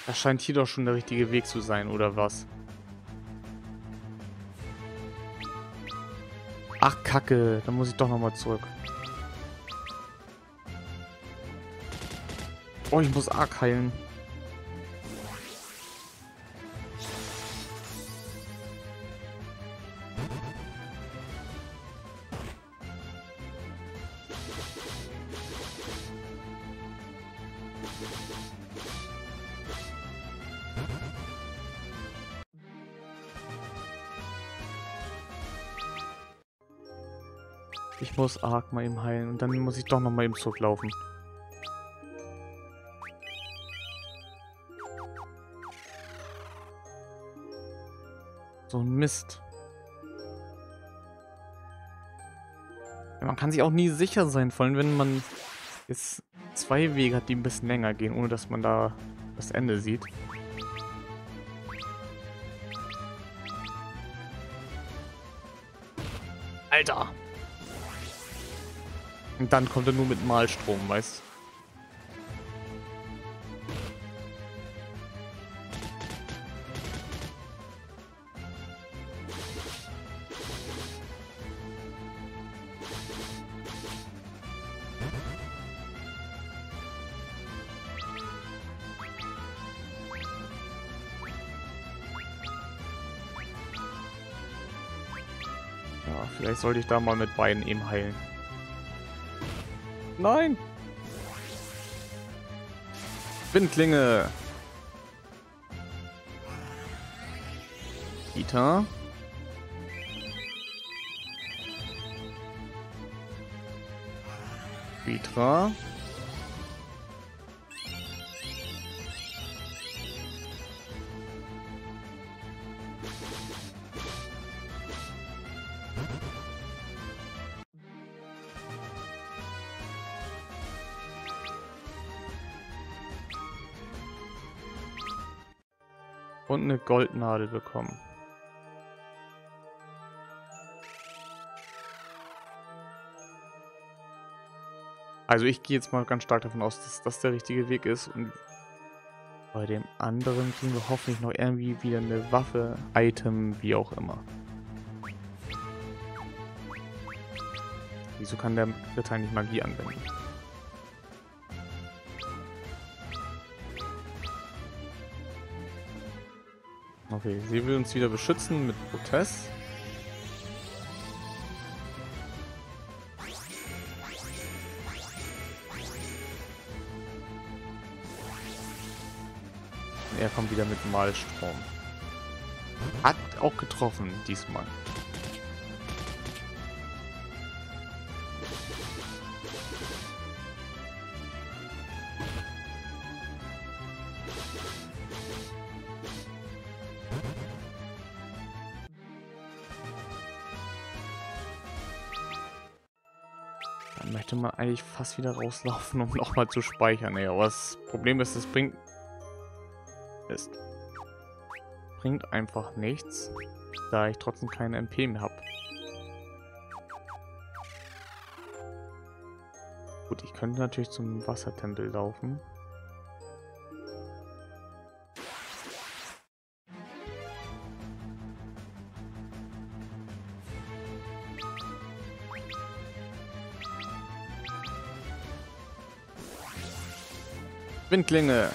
Das scheint hier doch schon der richtige Weg zu sein, oder was? Ach, Kacke. Dann muss ich doch nochmal zurück. Oh, ich muss arg heilen. Ich muss arg mal eben heilen. Und dann muss ich doch nochmal eben zurücklaufen. So ein Mist. Ja, man kann sich auch nie sicher sein, vor allem wenn man jetzt zwei Wege hat, die ein bisschen länger gehen, ohne dass man da das Ende sieht. Alter! Und dann kommt er nur mit Malstrom, weißt ja, vielleicht sollte ich da mal mit beiden eben heilen. Nein! Windklinge! Ita. Vitra. Und eine Goldnadel bekommen. Also ich gehe jetzt mal ganz stark davon aus, dass das der richtige Weg ist. Und bei dem anderen kriegen wir hoffentlich noch irgendwie wieder eine Waffe, Item, wie auch immer. Wieso kann der Ritter nicht Magie anwenden? Okay, sie will uns wieder beschützen mit Protest. Und er kommt wieder mit Malstrom. Hat auch getroffen diesmal. Dann möchte man eigentlich fast wieder rauslaufen, um nochmal zu speichern. Ey. Aber das Problem ist, es bringt einfach nichts, da ich trotzdem keine MP mehr habe. Gut, ich könnte natürlich zum Wassertempel laufen. Windklinge.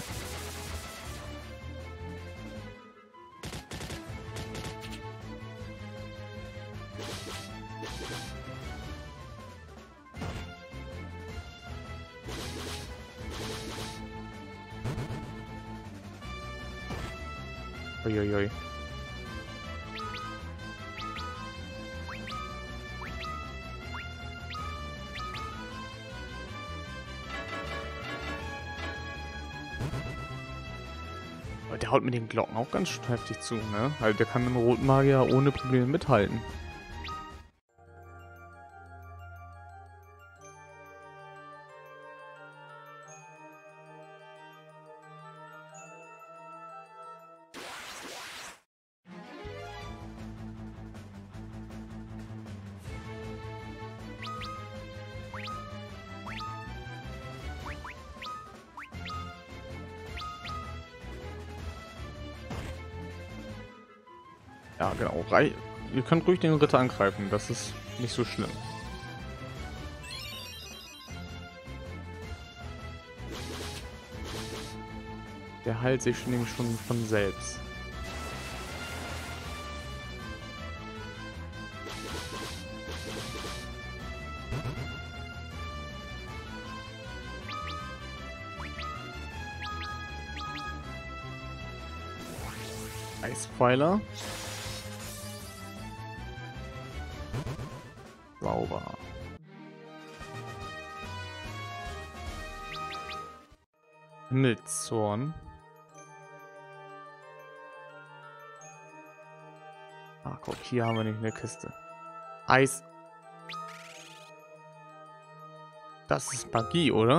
Uiuiui. Aber der haut mit den Glocken auch ganz schön heftig zu, ne? Also der kann mit dem roten Magier ohne Probleme mithalten. Ja, genau. Ihr könnt ruhig den Ritter angreifen. Das ist nicht so schlimm. Der heilt sich nämlich schon von selbst. Eispfeiler. Sauber. Himmelszorn. Ah, guck, hier haben wir nicht eine Kiste. Eis. Das ist Magie, oder?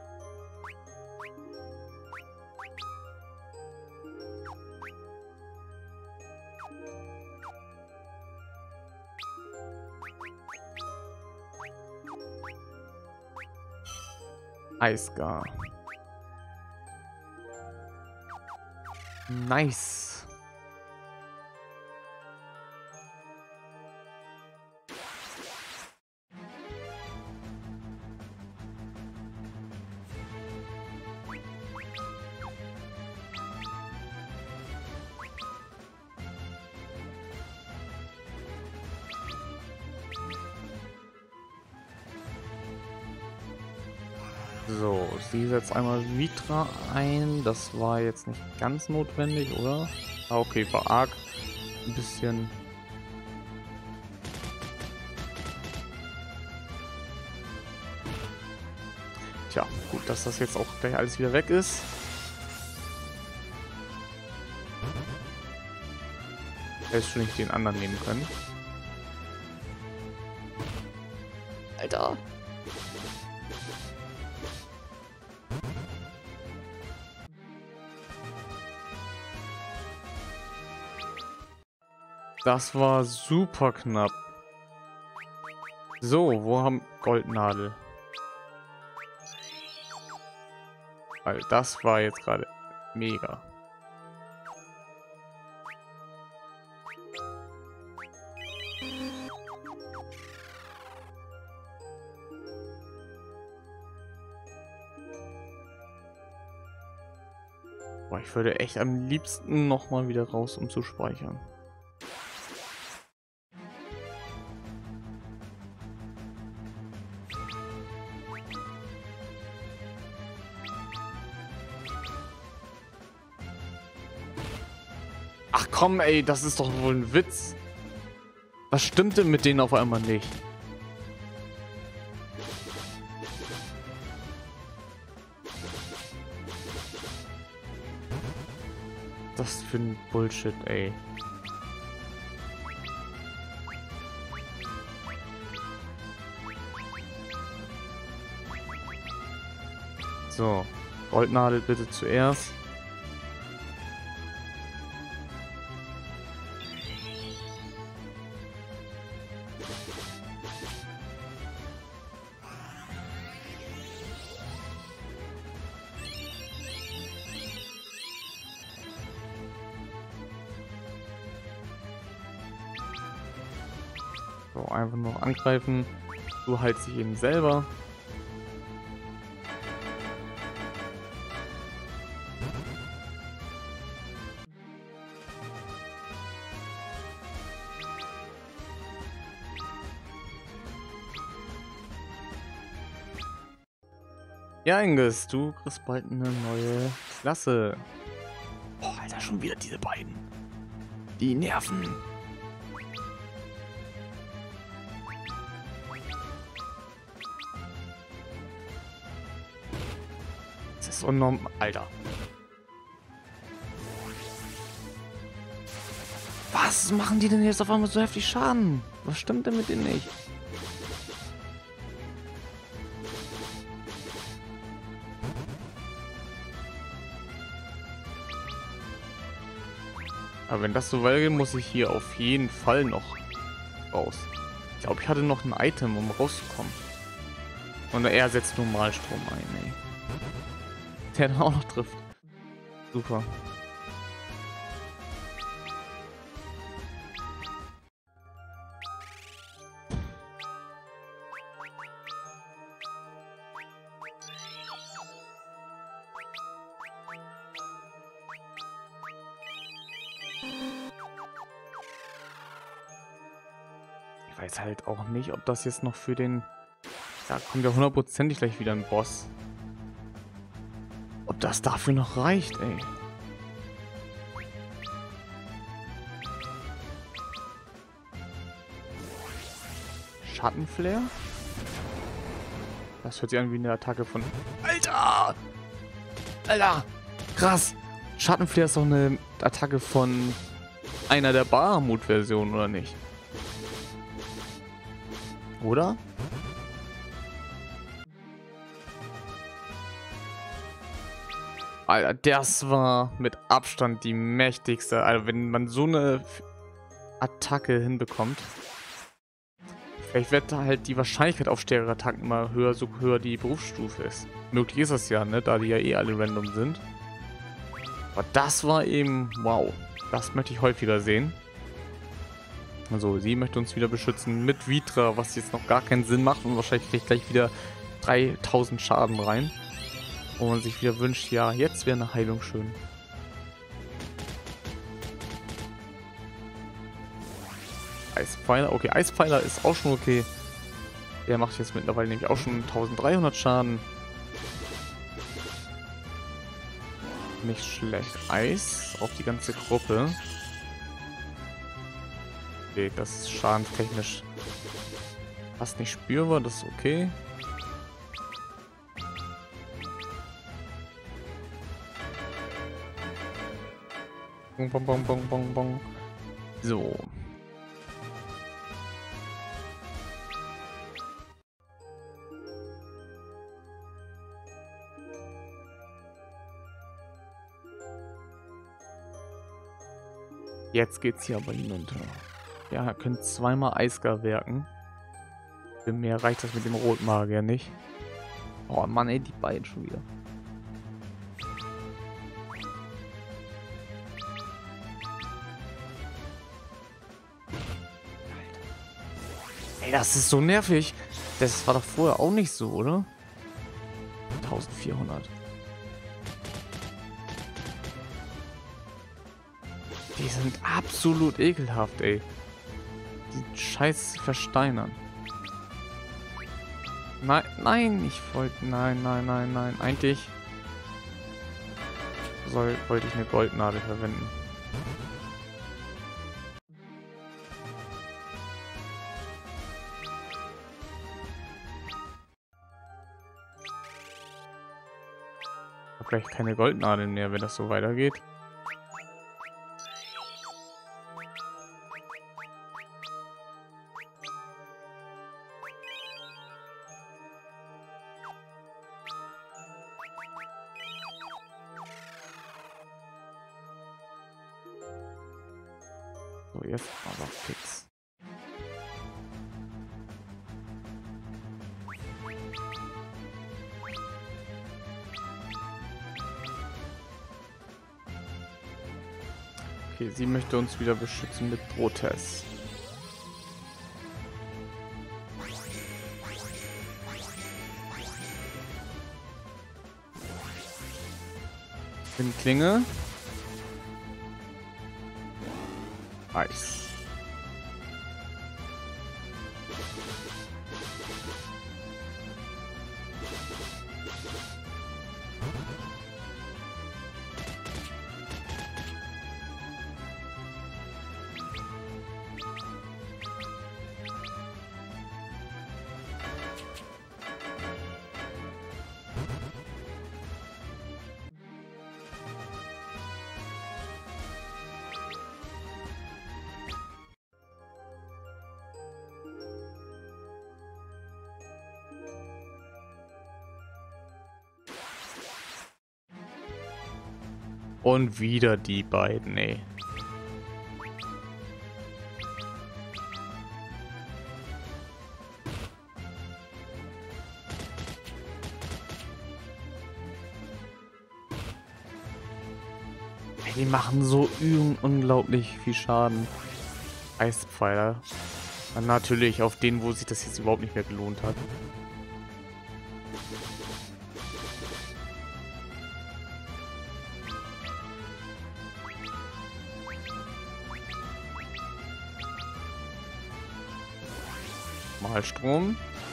Eisgar. Nice. So, sie setzt einmal Vitra ein. Das war jetzt nicht ganz notwendig, oder? Ah, okay, war arg. Ein bisschen. Tja, gut, dass das jetzt auch gleich alles wieder weg ist. Hättest du nicht den anderen nehmen können. Alter. Das war super knapp. So, wo haben Goldnadel? Weil das war jetzt gerade mega. Boah, ich würde echt am liebsten noch mal wieder raus, um zu speichern. Ach komm, ey, das ist doch wohl ein Witz. Was stimmt denn mit denen auf einmal nicht? Das für ein Bullshit, ey. So, Goldnadel bitte zuerst. So, einfach nur angreifen. Du heilst dich eben selber. Ja, Inges, du kriegst bald eine neue Klasse. Boah, Alter, schon wieder diese beiden. Die nerven. Das ist unnormal. Alter. Was machen die denn jetzt auf einmal so heftig Schaden? Was stimmt denn mit denen nicht? Aber wenn das so weitergeht, muss ich hier auf jeden Fall noch raus. Ich glaube, ich hatte noch ein Item, um rauszukommen. Und er setzt Normalstrom ein, ey. Der dann auch noch trifft. Super. weiß halt auch nicht, ob das jetzt noch für den... Da kommt ja hundertprozentig gleich wieder ein Boss. Ob das dafür noch reicht, ey. Schattenflair? Das hört sich an wie eine Attacke von... Alter! Alter! Krass! Schattenflair ist doch eine Attacke von einer der Bahamut-Versionen, oder nicht? Oder? Alter, das war mit Abstand die mächtigste. Also wenn man so eine Attacke hinbekommt, vielleicht wird da halt die Wahrscheinlichkeit auf stärkere Attacken immer höher, so höher die Berufsstufe ist. Möglich ist das ja, ne? Da die ja eh alle random sind. Aber das war eben, wow. Das möchte ich häufiger sehen. Also, sie möchte uns wieder beschützen mit Vitra, was jetzt noch gar keinen Sinn macht. Und wahrscheinlich kriegt gleich wieder 3000 Schaden rein. Und man sich wieder wünscht, ja, jetzt wäre eine Heilung schön. Eispfeiler, okay, Eispfeiler ist auch schon okay. Der macht jetzt mittlerweile nämlich auch schon 1300 Schaden. Nicht schlecht. Eis auf die ganze Gruppe. Okay, das ist schadentechnisch fast nicht spürbar, das ist okay. Bong, bong, bong, bong, bong, bong. So. Jetzt geht's hier aber hinunter. Ja, er können zweimal Eisgar wirken. Für mehr reicht das mit dem Rotmagier nicht. Oh Mann, ey, die beiden schon wieder. Ey, das ist so nervig. Das war doch vorher auch nicht so, oder? 1400. Die sind absolut ekelhaft, ey. Die scheiß versteinern. Nein, nein, ich wollte... Nein, nein, nein, nein. Eigentlich wollte ich eine Goldnadel verwenden. Ich habe gleich keine Goldnadeln mehr, wenn das so weitergeht. So, jetzt aber fix. Okay, sie möchte uns wieder beschützen mit Protest. Klinge. Eis. Und wieder die beiden, ey. Die machen so unglaublich viel Schaden. Eispfeiler. Dann natürlich auf denen, wo sich das jetzt überhaupt nicht mehr gelohnt hat. Malstrom.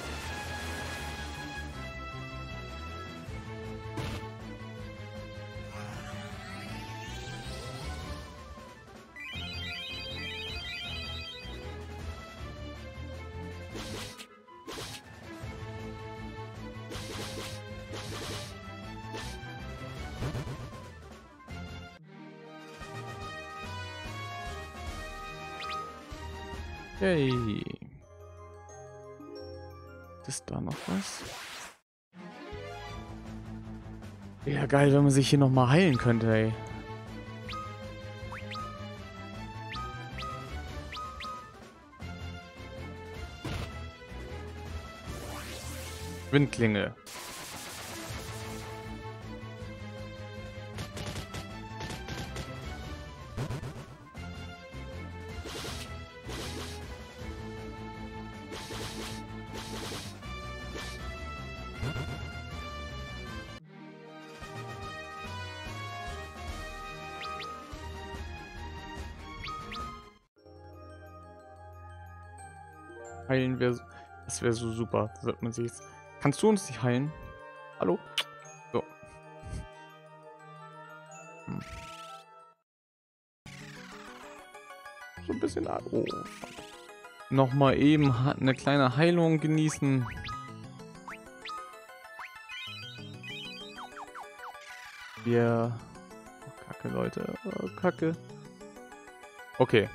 Hey. Ist da noch was? Ja, geil, wenn man sich hier noch mal heilen könnte, ey. Windklinge. Heilen wäre, das wäre so super. Das wird man sich jetzt. Kannst du uns nicht heilen? Hallo? So. So ein bisschen. Oh. Nochmal eben eine kleine Heilung genießen. Wir. Oh, Kacke, Leute. Oh, Kacke. Okay.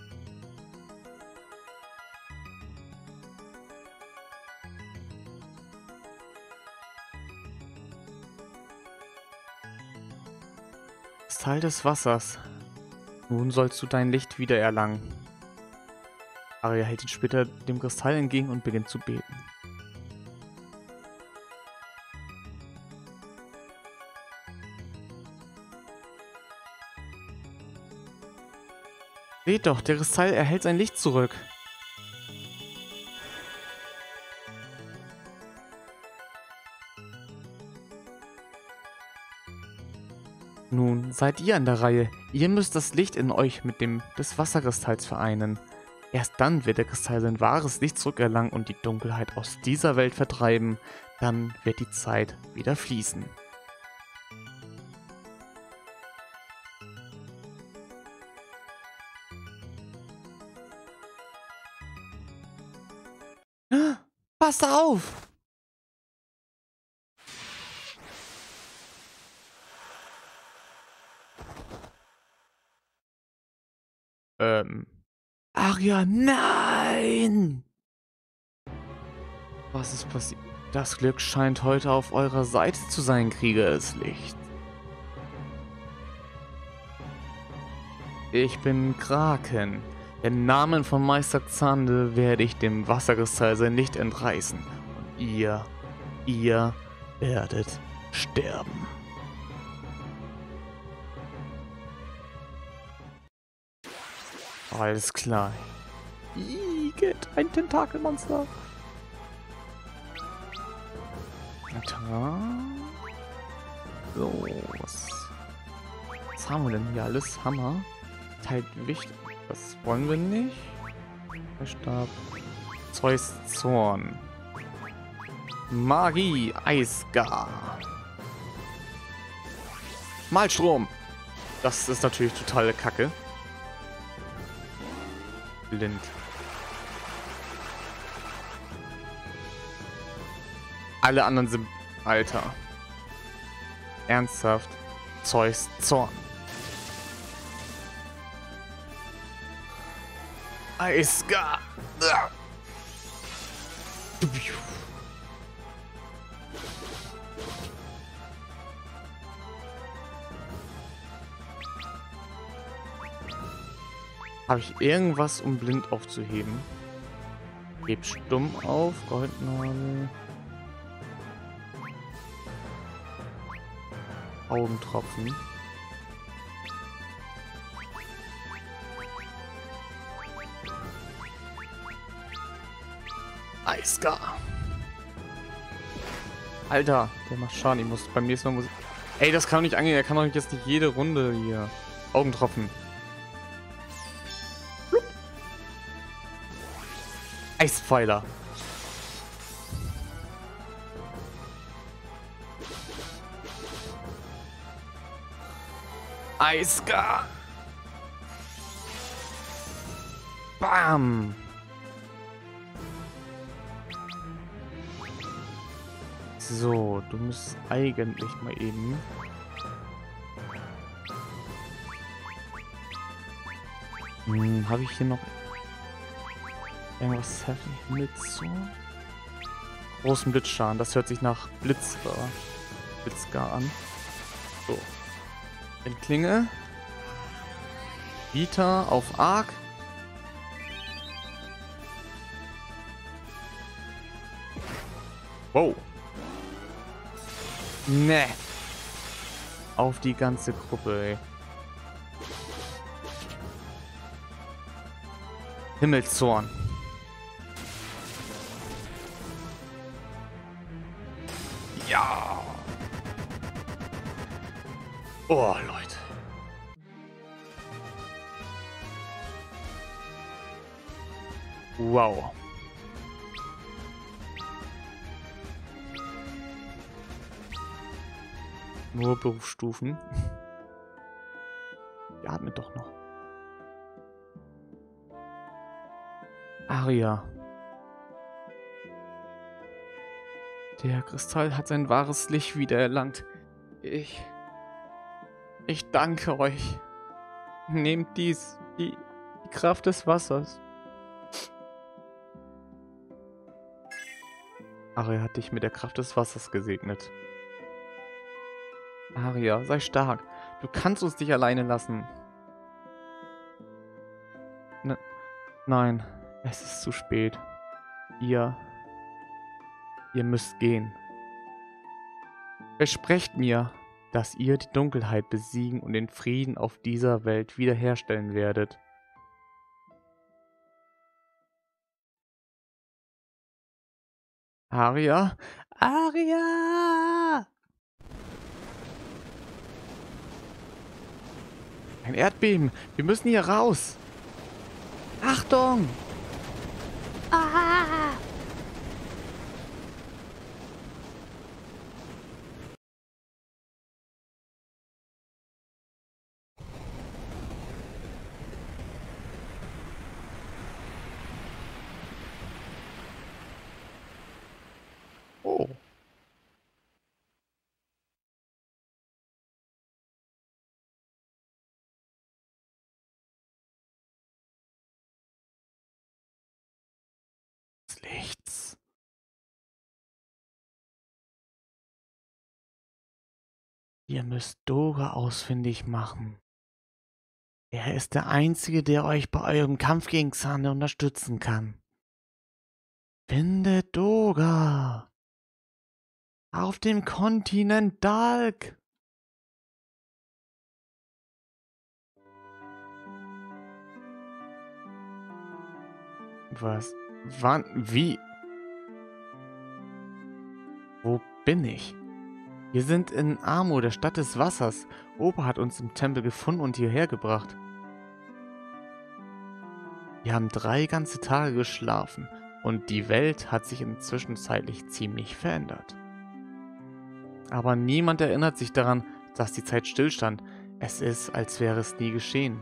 Kristall des Wassers. Nun sollst du dein Licht wieder erlangen. Aria hält ihn später dem Kristall entgegen und beginnt zu beten. Seht doch, der Kristall erhält sein Licht zurück. Nun seid ihr an der Reihe. Ihr müsst das Licht in euch mit dem des Wasserkristalls vereinen. Erst dann wird der Kristall sein wahres Licht zurückerlangen und die Dunkelheit aus dieser Welt vertreiben. Dann wird die Zeit wieder fließen. Passt auf! Aria, nein! Was ist passiert? Das Glück scheint heute auf eurer Seite zu sein, Krieger des Lichts. Ich bin Kraken. Im Namen von Meister Xande werde ich dem Wasserkristall sein Licht entreißen. Und ihr werdet sterben. Alles klar. Igitt, ein Tentakelmonster. So, was haben wir denn hier alles? Hammer. Teilt Gewicht. Das wollen wir nicht. Der Stab. Zeus Zorn. Magie. Eisgar. Malstrom. Das ist natürlich totale Kacke. Blind. Alle anderen sind... Alter. Ernsthaft. Zeus Zorn. Eisgar. Habe ich irgendwas, um blind aufzuheben? Heb stumm auf. Goldnadel. Augentropfen. Eisgar. Alter, der macht Schaden. Ich muss beim nächsten Mal... Ey, das kann doch nicht angehen. Er kann doch jetzt nicht jede Runde hier. Augentropfen. Eispfeiler. Eisgar. Bam. So, du musst eigentlich mal eben... habe ich hier noch irgendwas Himmelszorn? Großen Blitzschaden, das hört sich nach Blitzgar an. So. Endklinge. Vita auf Arc. Wow. Ne. Auf die ganze Gruppe, ey. Himmelszorn. Ja. Oh, Leute. Wow. Nur Berufsstufen. Ja, atmet doch noch. Aria. Der Kristall hat sein wahres Licht wiedererlangt. Ich danke euch. Nehmt die Kraft des Wassers. Aria hat dich mit der Kraft des Wassers gesegnet. Aria, sei stark. Du kannst uns nicht alleine lassen. Nein, es ist zu spät. Ihr müsst gehen. Versprecht mir, dass ihr die Dunkelheit besiegen und den Frieden auf dieser Welt wiederherstellen werdet. Aria? Aria! Ein Erdbeben! Wir müssen hier raus! Achtung! Ah! Oh. Des Lichts. Ihr müsst Dora ausfindig machen. Er ist der Einzige, der euch bei eurem Kampf gegen Xander unterstützen kann. Findet Dora. Auf dem Kontinent Dalk. Was? Wann? Wie? Wo bin ich? Wir sind in Amo, der Stadt des Wassers. Opa hat uns im Tempel gefunden und hierher gebracht. Wir haben 3 ganze Tage geschlafen und die Welt hat sich inzwischenzeitlich ziemlich verändert. Aber niemand erinnert sich daran, dass die Zeit stillstand. Es ist, als wäre es nie geschehen.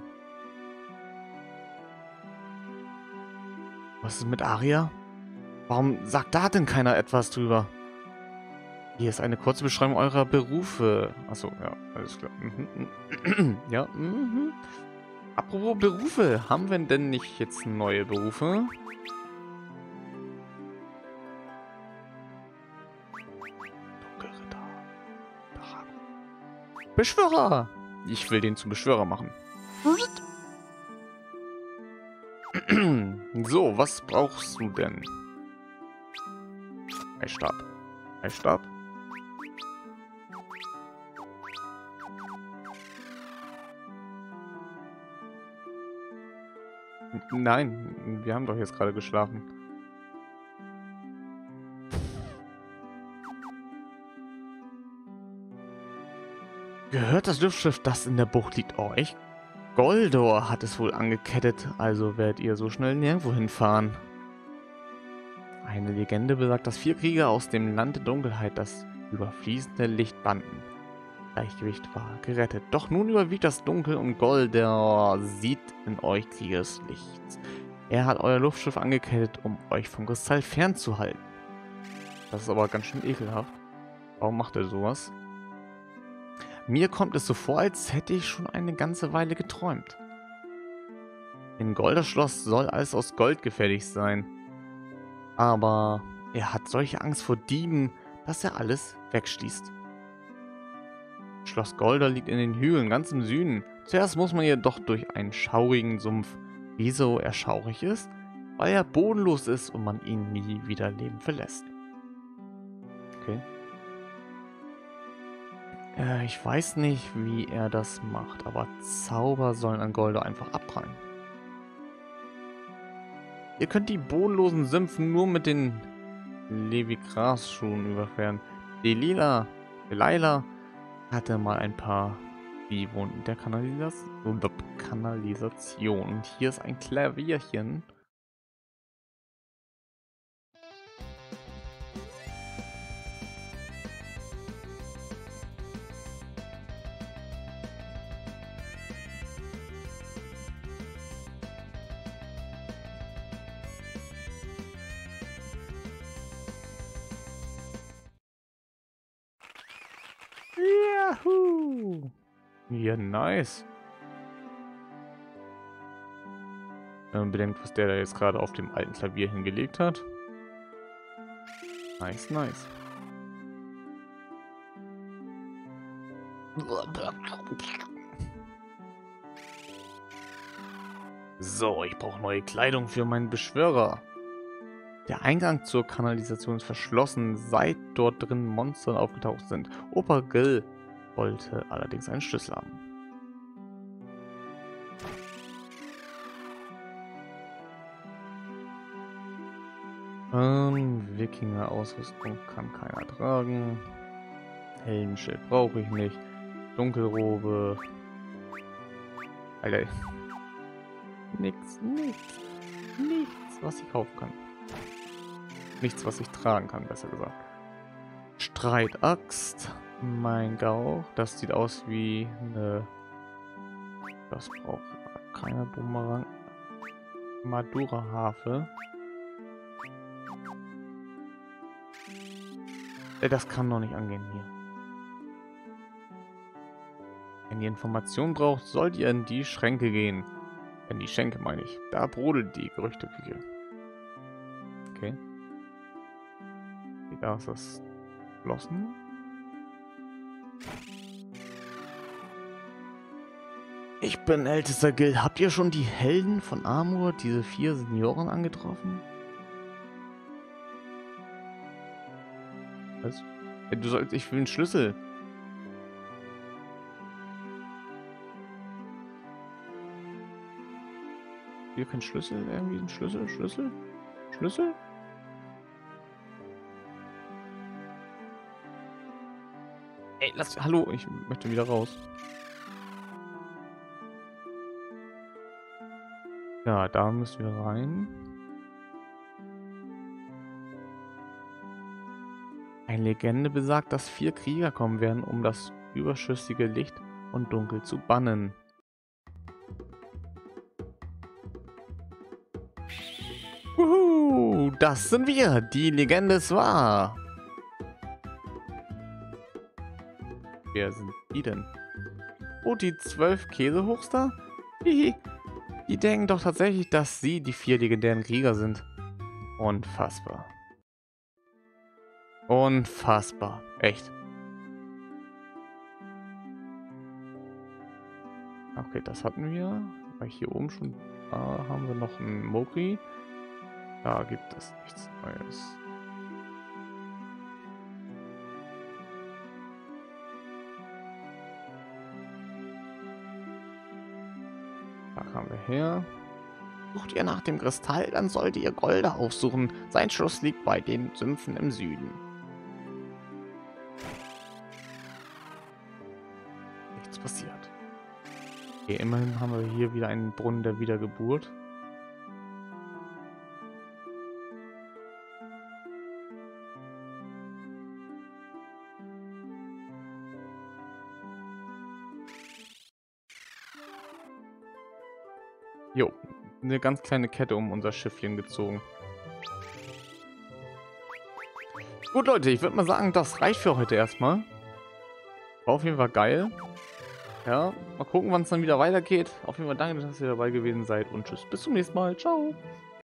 Was ist mit Aria? Warum sagt da denn keiner etwas drüber? Hier ist eine kurze Beschreibung eurer Berufe. Achso, ja, alles klar. Ja, Apropos Berufe, haben wir denn nicht jetzt neue Berufe? Dunkelritter. Beschwörer! Ich will den zum Beschwörer machen. So, was brauchst du denn? Eisstab. Eisstab. Nein, wir haben doch jetzt gerade geschlafen. Gehört das Luftschiff, das in der Bucht liegt, euch? Goldor hat es wohl angekettet, also werdet ihr so schnell nirgendwo hinfahren. Eine Legende besagt, dass 4 Krieger aus dem Land der Dunkelheit das überfließende Licht banden. Gleichgewicht war gerettet. Doch nun überwiegt das Dunkel und Golder sieht in euch Krieger des Lichts. Er hat euer Luftschiff angekettet, um euch vom Kristall fernzuhalten. Das ist aber ganz schön ekelhaft. Warum macht er sowas? Mir kommt es so vor, als hätte ich schon eine ganze Weile geträumt. In Golders Schloss soll alles aus Gold gefertigt sein. Aber er hat solche Angst vor Dieben, dass er alles wegschließt. Schloss Golder liegt in den Hügeln ganz im Süden. Zuerst muss man jedoch durch einen schaurigen Sumpf. Wieso er schaurig ist? Weil er bodenlos ist und man ihn nie wieder lebend verlässt. Okay. Ich weiß nicht, wie er das macht, aber Zauber sollen an Golder einfach abprallen. Ihr könnt die bodenlosen Sümpfe nur mit den Levi-Gras-Schuhen überqueren. Delilah hatte mal ein paar, die wohnten in der Kanalisation. Und hier ist ein Klavierchen. Yahoo! Ja, nice. Wenn man bedenkt, was der da jetzt gerade auf dem alten Klavier hingelegt hat. Nice, nice. So, ich brauche neue Kleidung für meinen Beschwörer. Der Eingang zur Kanalisation ist verschlossen, seit dort drin Monster aufgetaucht sind. Opa Gil wollte allerdings einen Schlüssel haben. Wikinger-Ausrüstung kann keiner tragen. Helmschild brauche ich nicht. Dunkelrobe. Alter. Nichts, was ich kaufen kann. Nichts, was ich tragen kann, besser gesagt. Streitaxt. Mein Gauch. Das sieht aus wie eine... Das braucht keiner. Bumerang. Madura-Harfe. Das kann doch nicht angehen hier. Wenn ihr Informationen braucht, sollt ihr in die Schränke gehen. In die Schenke meine ich. Da brodelt die Gerüchteküche. Okay. Da ist das geschlossen. Ich bin ältester Gil. Habt ihr schon die Helden von Amur, diese 4 Senioren, angetroffen? Was? Du sollst, ich will einen Schlüssel. Hier kein Schlüssel? Irgendwie ein Schlüssel? Schlüssel? Ey, hallo, ich möchte wieder raus. Ja, da müssen wir rein. Eine Legende besagt, dass 4 Krieger kommen werden, um das überschüssige Licht und Dunkel zu bannen. Das sind wir. Die Legende ist wahr. Wer sind die denn? Oh, die 12 Käsehochster? Hihi. Die denken doch tatsächlich, dass sie die 4 legendären Krieger sind. Unfassbar. Unfassbar. Echt. Okay, das hatten wir. Weil hier oben schon... Da haben wir noch einen Mokri. Da gibt es nichts Neues. Da kamen wir her. Sucht ihr nach dem Kristall, dann solltet ihr Golder aufsuchen. Sein Schloss liegt bei den Sümpfen im Süden. Nichts passiert. Okay, immerhin haben wir hier wieder einen Brunnen der Wiedergeburt. Jo, eine ganz kleine Kette um unser Schiffchen gezogen. Gut, Leute, ich würde mal sagen, das reicht für heute erstmal. War auf jeden Fall geil. Ja, mal gucken, wann es dann wieder weitergeht. Auf jeden Fall danke, dass ihr dabei gewesen seid und tschüss. Bis zum nächsten Mal. Ciao.